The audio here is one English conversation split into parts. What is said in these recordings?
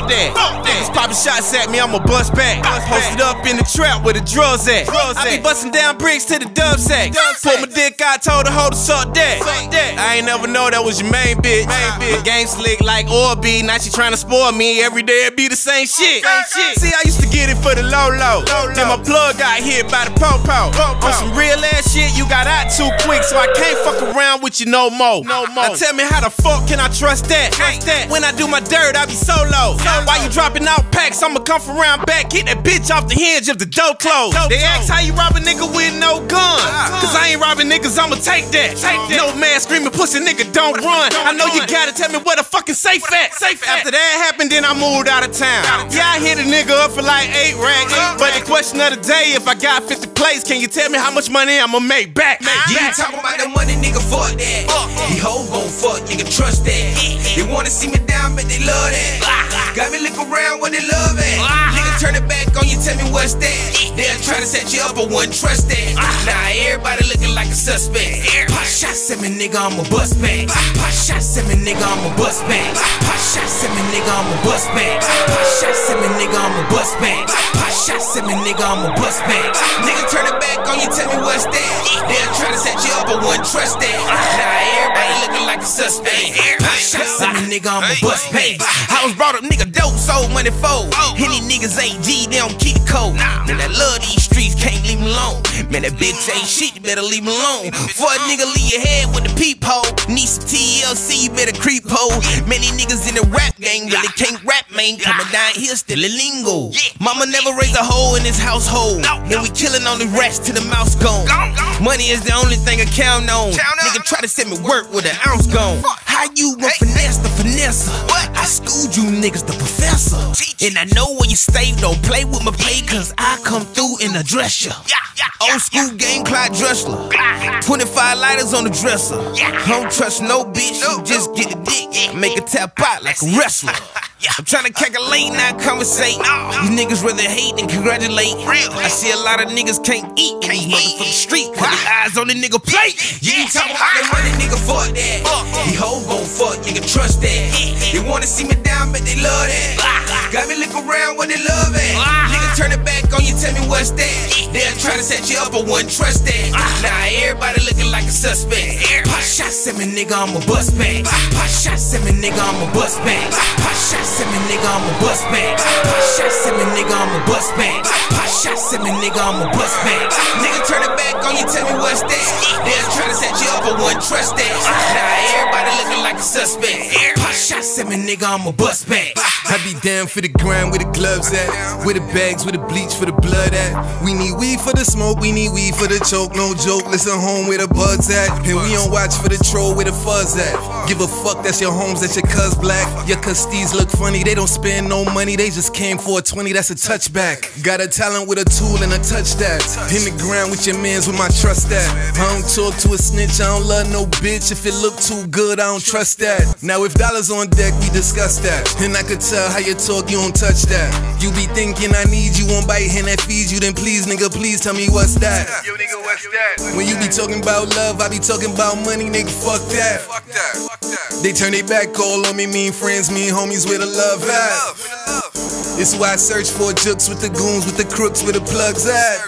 that. Niggas popping shots at me, I'ma bust back. Posted up in the trap where the drugs at. I be busting down bricks to the dub sack. Pulled my dick out, told her hoe to suck that. I ain't never know that was your main bitch. My game slick like Orby, now she tryna spoil me. Every day it be the same shit. See, I used to get it for the low. Then my plug got hit by the po-po. On some real ass shit, you got out too quick, so I can't fuck around with you no more. Now tell me how the fuck can I trust that? When I do my dirt, I be solo. Why you dropping out packs? I'ma come from around back, hit that bitch off the hinge if the door closed. They ask how you rob a nigga with no gun. Cause I ain't robbing niggas, I'ma take that. No man screaming, pussy nigga, don't run. I know you gotta tell me where the fucking safe at. After that happened, then I moved out of town. Yeah, I hit a nigga up for like 8 racks. But the question of the day, if I got 50 plays, can you tell me how much money I'ma make back? You ain't talking about the money, nigga, fuck that. These hoes gon' fuck, nigga, trust that. They wanna see me down, but they love that. Got me look around where they love at. Nigga, turn it back on you, tell me what's that. They'll try to set you up, but wouldn't trust that. Nah, everybody looking like a suspect. Pop shots at me, nigga, I'ma bust back. Pop shots at me, nigga, I'ma bust back. Pop shots at me, nigga, I'ma bust back. Pop shots at me, nigga, I'ma bust back. Pop shots at me, nigga, I'ma bust back. Nigga, turn it back on you, tell me what's that. They'll try to set you up, but wouldn't trust that. Nah, everybody looking like a suspect. Pop shots at me, nigga, I'ma bust back. I was brought up, nigga, dope, sold money fold. Any niggas ain't G, they don't keep the code. Man, I love these streets, can't leave me alone. Man, that bitch ain't shit, you better leave me alone. Before a nigga leave your head with the peephole. Need some TLC, you better creep hole. Many niggas in the rap gang really can't rap, man. Coming down here, still a lingo. Mama never raised a hoe in this household. And we killing on the rest till the mouse gone. Money is the only thing I count on. Nigga try to send me work with an ounce gone. How you gon' finesse the finesser? I schooled you niggas, the professor. And I know when you stay, don't play with my pay, cause I come through in a dress ya. Old school game, Clyde Dressler. 25 lighters on the dresser. I don't trust no bitch, you just get the dick. Make it tap out like a wrestler. I'm tryna calculate, not conversate. These niggas rather hate than congratulate. I see a lot of niggas can't eat in these motherfucking street, cause the eyes on the nigga plate. You ain't talking about the money, nigga, fuck that. These hoes gon' fuck, nigga, trust that. They wanna see me down, but they love that. Got me look around where they love at. Nigga, turn it back on you, tell me what's that. They'll try to set you up, but wouldn't trust that. Nah, everybody looking like a suspect. Pop shots at me, nigga, I'ma bust back. Pop shots at me, nigga, I'ma bust back. Pop shots at me, nigga, I'ma bust back. Pop shots at me, nigga, I'ma bust back. Pop shots at me, nigga, I'ma bust back. Nigga, turn it back on you, tell me what's that. They'll try to set you up, but wouldn't trust that. Nah, everybody looking like a suspect. Pop shots at me, nigga, I'ma bust back. I be down for the grind, where the gloves at, where the bags, where the bleach, for the blood at. We need weed for the smoke, we need weed for the choke. No joke, listen home where the buds at. And we on watch for the troll, where the fuzz at. Give a fuck, that's your homes, that's your cuz black. Your custies look funny, they don't spend no money, they just came for a 20, that's a touchback. Got a talent with a tool and a touch that. In the ground with your mans, with my trust at. I don't talk to a snitch, I don't love no bitch. If it look too good, I don't trust that. Now if dollars on deck, we discuss that. And I could tell how you talk, you don't touch that. You be thinking I need you, won't bite hand that feeds you, then please, nigga, please tell me what's that. Yo, nigga, what's that? When you be talking about love, I be talking about money, nigga, fuck that. Fuck that, fuck that. They turn their back, all on me, mean friends, mean homies, where the love at. It's why I search for jokes with the goons, with the crooks, where the plugs at.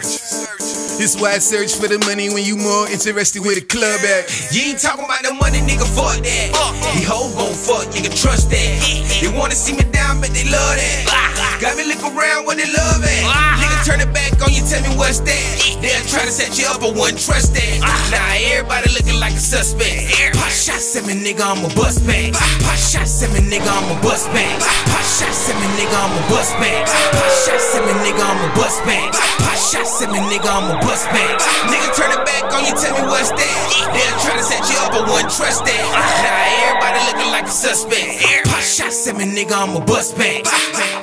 It's why I search for the money when you more interested where the club at. You ain't talking about the money, nigga, fuck that. These hoes gon' fuck, nigga, trust that. They wanna see me down, but they love that. Got me look around where they love at. Nigga, turn it back on you, tell me what's that. They'll try to set you up, but wouldn't trust that. Nah, everybody looking like a suspect. Pop shots at me, nigga, I'ma bust back. Pop shots at me, nigga, I'ma bust back. Pop shots at me, nigga, I'ma bust back. Pop shots at me, nigga, I'ma bust back. Pop shots at me, nigga, I'ma bust back. Nigga, turn it back on you, tell me what's that. They'll try to set you up, but wouldn't trust that. Nah, everybody looking like a suspect. Pop shots at me, nigga, I'ma bust back.